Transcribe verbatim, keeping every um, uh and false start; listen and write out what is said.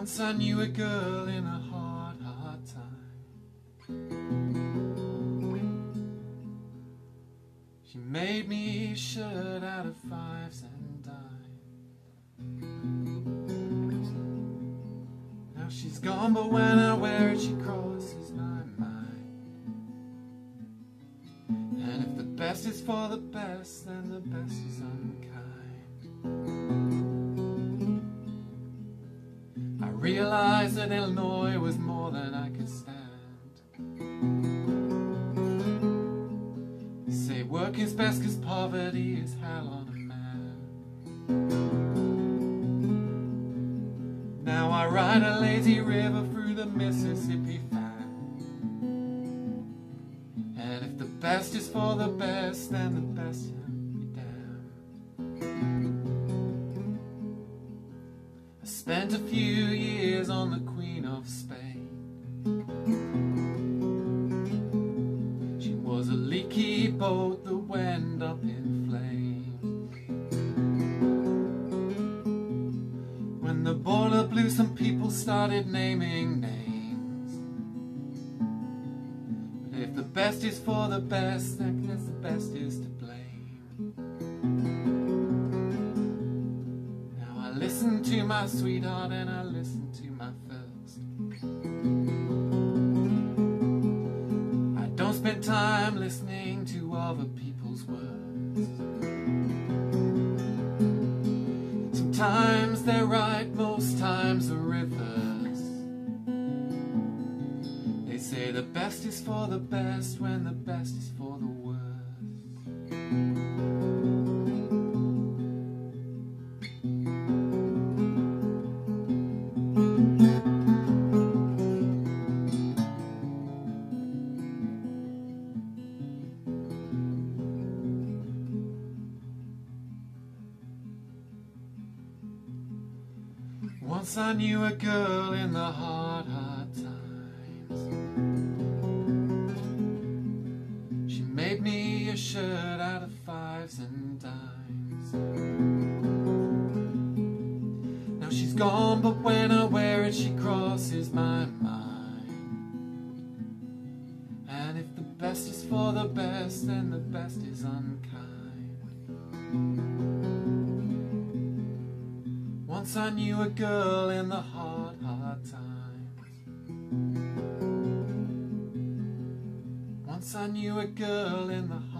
Once I knew a girl in a hard, hard time. She made me a shirt out of fives and dimes. Now she's gone, but when I wear it she crosses my mind. And if the best is for the best, then the best is unkind. I realized that Illinois was more than I could stand. They say work is best cause poverty is hell on a man. Now I ride a lazy river through the Mississippi fan. And if the best is for the best, then the best can be damned. Spent a few years on the Queen of Spain. She was a leaky boat that went up in flames. When the boiler blew, some people started naming names. But if the best is for the best, then I guess the best is to blame. I listen to my sweetheart and I listen to my first. I don't spend time listening to other people's words. Sometimes they're right, most times they're reverse. They say the best is for the best when the best is for the worst. Once I knew a girl in the hard, hard times. She made me a shirt out of fives and dimes. Now she's gone, but when I wear it she crosses my mind. And if the best is for the best, then the best is unkind. Once I knew a girl in the hard, hard times. Once I knew a girl in the hard